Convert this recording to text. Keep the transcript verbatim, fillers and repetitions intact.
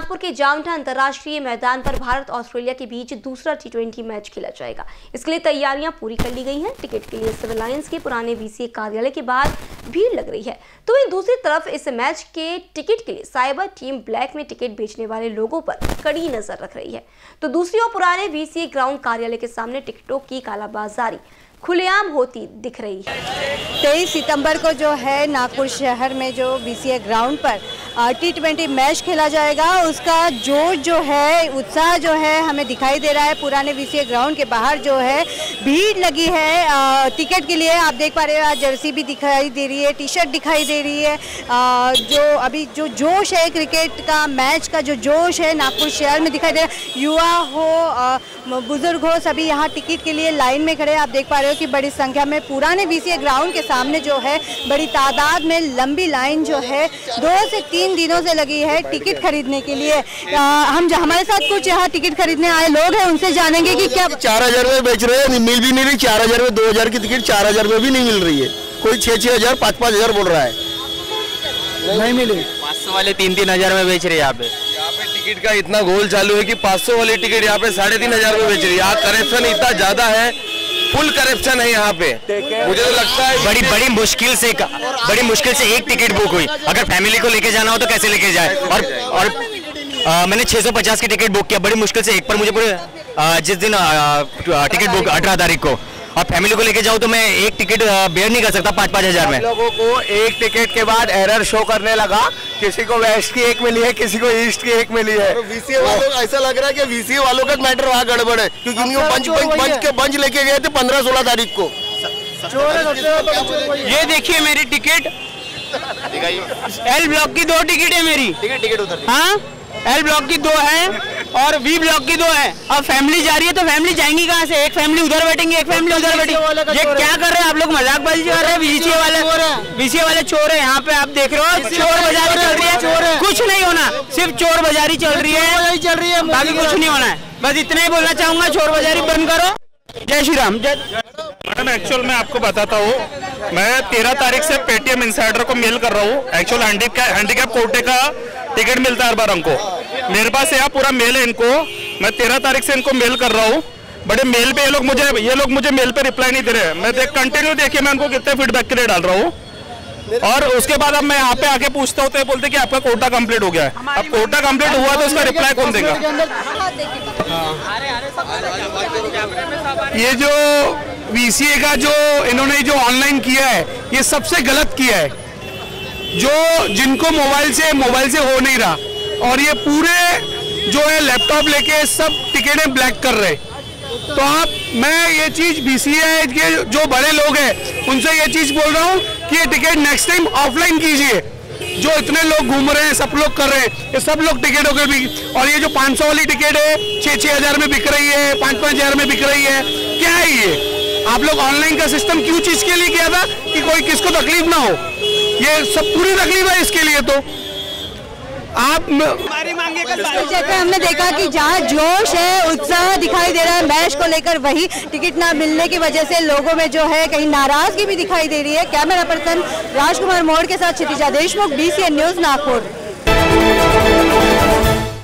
नागपुर के जामठा अंतर्राष्ट्रीय मैदान पर भारत ऑस्ट्रेलिया के बीच दूसरा टी ट्वेंटी मैच खेला जाएगा। इसके लिए तैयारियां पूरी कर ली गई हैं। टिकट के लिए सिविल लाइंस के पुराने वीसीए कार्यालय के बाद भीड़ लग रही है, तो वहीं दूसरी तरफ इस मैच के टिकट के लिए साइबर टीम ब्लैक में टिकट बेचने वाले लोगों पर कड़ी नजर रख रही है। तो दूसरी ओर पुराने वीसीए ग्राउंड कार्यालय के सामने टिकटों की कालाबाजारी खुलेआम होती दिख रही है। तेईस सितंबर को जो है नागपुर शहर में जो वीसीए ग्राउंड पर टी ट्वेंटी मैच खेला जाएगा, उसका जोश जो है, उत्साह जो है हमें दिखाई दे रहा है। पुराने वीसीए ग्राउंड के बाहर जो है भीड़ लगी है टिकट के लिए। आप देख पा रहे हो, आज जर्सी भी दिखाई दे रही है, टी शर्ट दिखाई दे रही है। जो अभी जो जोश है क्रिकेट का मैच का, जो जोश है नागपुर शहर में दिखाई दे रहा है। युवा हो, बुजुर्ग हो, सभी यहाँ टिकट के लिए लाइन में खड़े। आप देख पा रहे हो कि बड़ी संख्या में पुराने वीसीए ग्राउंड के सामने जो है बड़ी तादाद में लंबी लाइन जो है दो से तीन दिनों से लगी है टिकट खरीदने के लिए। आ, हम हमारे साथ कुछ यहाँ टिकट खरीदने आए लोग हैं, उनसे जानेंगे कि क्या चार हजार में बेच रहे हैं, मिल भी नहीं रही। चार हजार में दो हजार की टिकट चार हजार में भी नहीं मिल रही है। कोई छह छह हजार पाँच पाँच हजार बोल रहा है, नहीं मिले। पाँच सौ वाले तीन तीन हजार में बेच रहे हैं। यहाँ पे यहाँ पे टिकट का इतना गोल चालू है कि पाँच सौ वाली टिकट यहाँ पे साढ़े तीन हजार में बेच रही है। यहाँ करप्शन इतना ज्यादा है, फुल करप्शन है यहाँ पे। मुझे तो लगता है बड़ी बड़ी मुश्किल से बड़ी मुश्किल से एक टिकट बुक हुई। अगर फैमिली को लेके जाना हो तो कैसे लेके जाए। और और आ, मैंने छह सौ पचास की टिकट बुक किया, बड़ी मुश्किल से एक पर मुझे पूरे जिस दिन टिकट बुक अठारह तारीख को, और फैमिली को लेके जाऊँ तो मैं एक टिकट बेयर नहीं कर सकता पाँच पाँच हजार में। लोगों को एक टिकट के बाद एरर शो करने लगा। किसी को वेस्ट की एक मिली है, किसी को ईस्ट की एक मिली है। वीसीए वालों ऐसा लग रहा है कि वीसीए वालों का मैटर वहाँ गड़बड़ है, क्योंकि इनको बंच बंच बंच के बंच लेके गए थे पंद्रह सोलह तारीख को। ये देखिए मेरी टिकट, एल ब्लॉक की दो टिकट है मेरी। टिकट उधर, हाँ एल ब्लॉक की दो है और वी ब्लॉक की दो है। अब फैमिली जा रही है तो फैमिली जाएंगी कहाँ से? एक फैमिली उधर बैठेंगे, एक फैमिली उधर बैठेंगे। ये क्या कर रहे हैं आप लोग? मजाकबाजी कर रहे हैं। वीसीए वाले वीसीए वाले चोर है यहाँ पे। आप देख रहे हो चोर बाजारी चल रही है। कुछ नहीं होना, सिर्फ चोर बाजारी चल रही है, चल रही है, बाकी कुछ नहीं होना है। बस इतना ही बोलना चाहूंगा, चोर बाजारी बंद करो। जय श्री राम। मैडम एक्चुअल मैं आपको बताता हूँ, मैं तेरह तारीख से पेटीएम इंसाइडर को मेल कर रहा हूँ। एक्चुअल हैंडीकैप कोटे का टिकट मिलता है हर बार हमको। मेरे पास यहाँ पूरा मेल है इनको। मैं तेरह तारीख से इनको मेल कर रहा हूँ। बड़े मेल पे ये लोग मुझे ये लोग मुझे मेल पे रिप्लाई नहीं दे रहे। मैं देख कंटिन्यू देखिए मैं उनको कितने फीडबैक के लिए डाल रहा हूँ, और उसके बाद अब मैं यहाँ पे आके पूछता हूँ तो बोलते कि आपका कोटा कंप्लीट हो गया है। अब कोटा कंप्लीट हुआ तो उसका रिप्लाई कौन देगा? ये जो वीसीए का जो इन्होंने जो ऑनलाइन किया है, ये सबसे गलत किया है। जो जिनको मोबाइल से मोबाइल से हो नहीं रहा, और ये पूरे जो है लैपटॉप लेके सब टिकटें ब्लैक कर रहे। तो आप मैं ये चीज बीसीए के जो बड़े लोग हैं उनसे ये चीज बोल रहा हूँ कि ये टिकट नेक्स्ट टाइम ऑफलाइन कीजिए। जो इतने लोग घूम रहे हैं, सब लोग कर रहे हैं, ये सब लोग टिकटों के भी। और ये जो पाँच सौ वाली टिकट है छः छः हजार में बिक रही है, पाँच पाँच हजार में बिक रही है। क्या है ये? आप लोग ऑनलाइन का सिस्टम क्यों चीज के लिए किया था? कि कोई किसको तकलीफ ना हो। ये सब पूरी तकलीफ है इसके लिए। तो आप जैसे हमने देखा कि जहाँ जोश है, उत्साह दिखाई दे रहा है मैच को लेकर, वही टिकट ना मिलने की वजह से लोगों में जो है कहीं नाराजगी भी दिखाई दे रही है। कैमरा पर्सन राजकुमार मोड़ के साथ क्षितिजा देशमुख, बीसीएन न्यूज नागपुर।